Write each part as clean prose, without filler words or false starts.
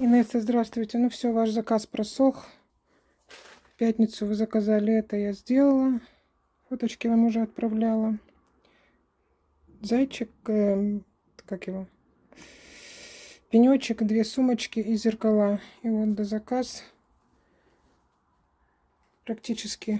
Инесса, здравствуйте. Ну все, ваш заказ просох. В пятницу вы заказали это, я сделала. Фоточки вам уже отправляла. Зайчик, как его? Пенечек, 2 сумочки и зеркала. И вот до заказ практически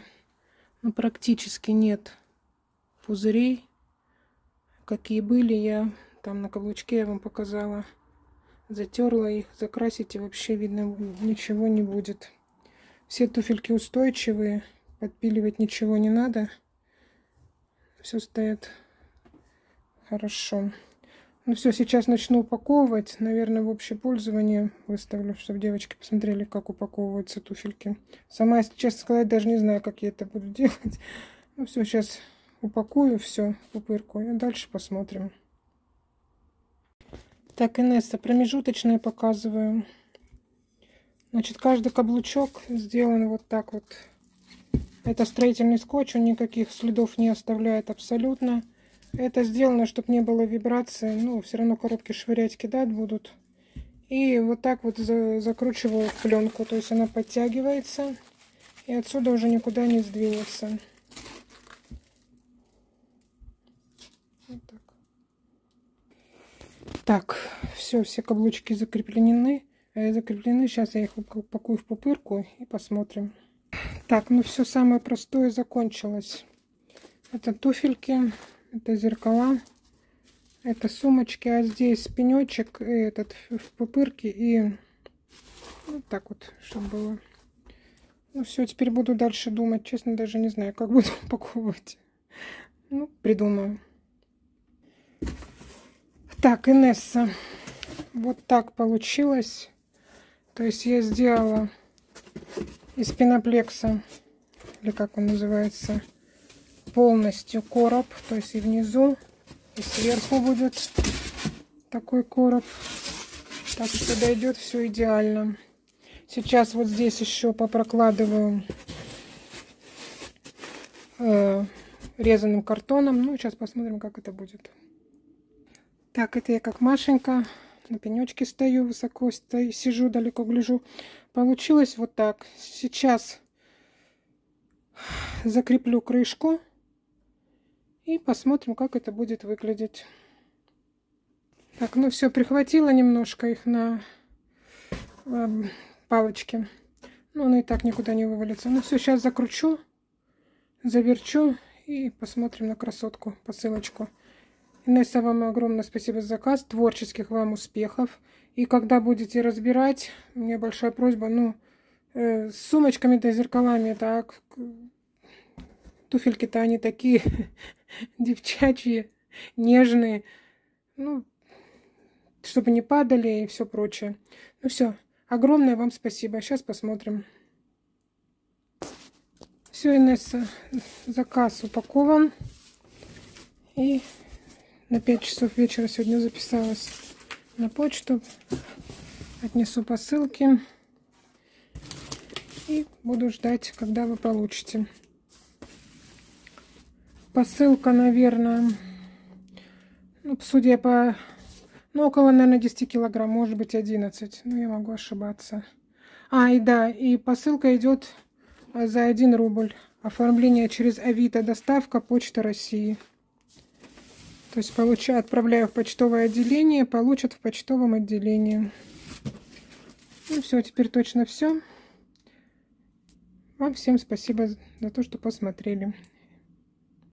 нет пузырей. Какие были, я там на каблучке я вам показала. Затерла их, закрасить и вообще видно ничего не будет. Все туфельки устойчивые, подпиливать ничего не надо. Все стоит хорошо. Ну все, сейчас начну упаковывать. Наверное, в общее пользование выставлю, чтобы девочки посмотрели, как упаковываются туфельки. Сама, если честно сказать, даже не знаю, как я это буду делать. Ну все, сейчас упакую все, пупырку, и дальше посмотрим. Так, Инесса, промежуточные показываю. Значит, каждый каблучок сделан вот так вот. Это строительный скотч, он никаких следов не оставляет абсолютно. Это сделано, чтобы не было вибрации. Ну, все равно коробки швырять, кидать будут. И вот так вот закручиваю пленку. То есть она подтягивается. И отсюда уже никуда не сдвинется. Вот так. Так, все каблучки закреплены. Сейчас я их упакую в пупырку и посмотрим. Так, ну все самое простое закончилось. Это туфельки, это зеркала, это сумочки, а здесь пенечек этот в пупырке и вот так вот, чтобы было. Ну все, теперь буду дальше думать. Честно, даже не знаю, как буду упаковывать. Ну, придумаю. Так, Инесса, вот так получилось. То есть я сделала из пеноплекса, или как он называется, полностью короб. То есть и внизу, и сверху будет такой короб. Так что дойдет все идеально. Сейчас вот здесь еще попрокладываю резаным картоном. Ну, сейчас посмотрим, как это будет. Так, это я как Машенька. На пенечке стою, высоко стою, сижу, далеко гляжу. Получилось вот так. Сейчас закреплю крышку и посмотрим, как это будет выглядеть. Так, ну все, прихватила немножко их на палочке. Ну, оно и так никуда не вывалится. Ну все, сейчас закручу, заверчу и посмотрим на красотку, посылочку. Инесса, вам огромное спасибо за заказ. Творческих вам успехов. И когда будете разбирать, у меня большая просьба, ну, с сумочками-то и зеркалами, так, туфельки-то они такие девчачьи, нежные, ну, чтобы не падали и все прочее. Ну все, огромное вам спасибо. Сейчас посмотрим. Все, Инесса, заказ упакован. И на 5 часов вечера сегодня записалась на почту. Отнесу посылки. И буду ждать, когда вы получите. Посылка, наверное, ну, судя по... Ну, около, наверное, 10 килограмм, может быть, 11. Ну, я могу ошибаться. А, и да, и посылка идет за 1 рубль. Оформление через Авито, доставка, Почта России. То есть отправляю в почтовое отделение, получат в почтовом отделении. Ну все, теперь точно все. Вам всем спасибо за то, что посмотрели.